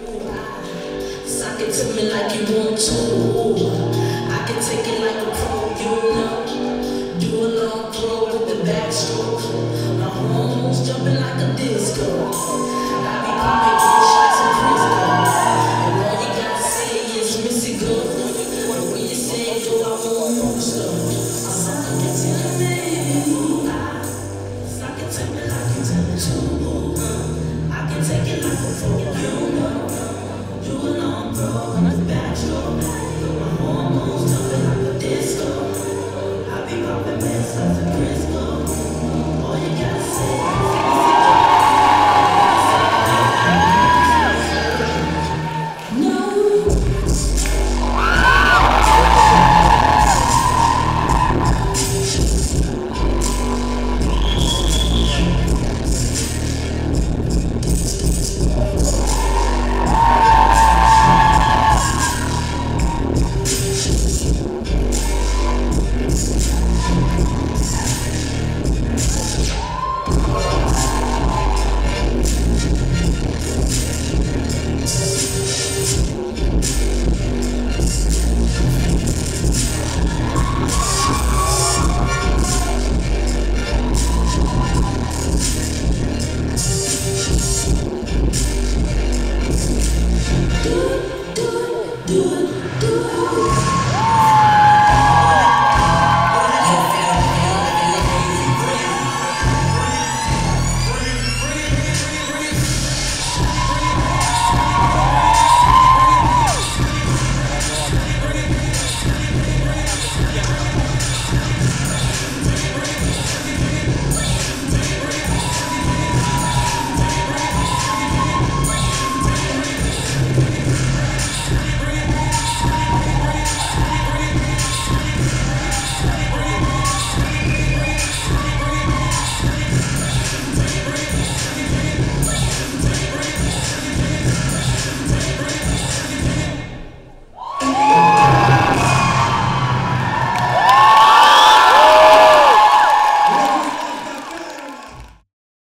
Sock it to me like you want to. I can take it like a pro, you know. Do a long throw with the backstroke. My hormones jumping like a disco. I be pumping